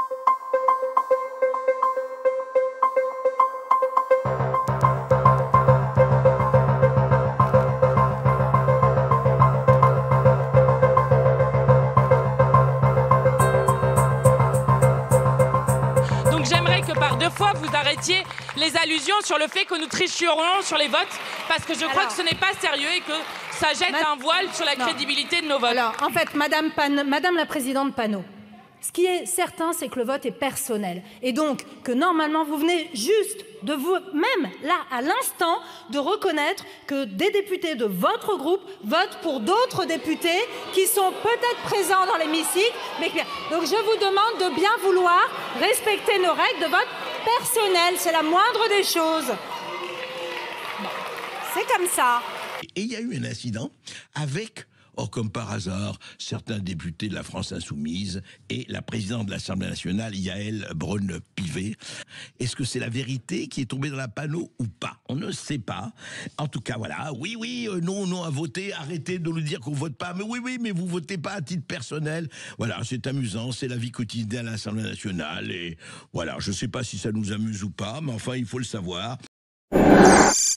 Donc j'aimerais que par 2 fois vous arrêtiez les allusions sur le fait que nous tricherons sur les votes, parce que je crois que ce n'est pas sérieux et que ça jette un voile sur la crédibilité de nos votes. Alors, en fait, Madame la Présidente Panot, ce qui est certain, c'est que le vote est personnel. Et donc, que normalement, vous venez juste de vous-même, là, à l'instant, de reconnaître que des députés de votre groupe votent pour d'autres députés qui sont peut-être présents dans l'hémicycle. Donc, je vous demande de bien vouloir respecter nos règles de vote personnel. C'est la moindre des choses. Bon, c'est comme ça. Et il y a eu un incident avec, comme par hasard, certains députés de la France Insoumise et la présidente de l'Assemblée nationale, Yaël Braun-Pivet. Est-ce que c'est la vérité qui est tombée dans la panneau ou pas? On ne sait pas. En tout cas, voilà. Oui, non à voter. Arrêtez de nous dire qu'on vote pas. Mais oui, mais vous votez pas à titre personnel. Voilà, c'est amusant. C'est la vie quotidienne à l'Assemblée nationale. Et voilà, je sais pas si ça nous amuse ou pas, mais enfin, il faut le savoir.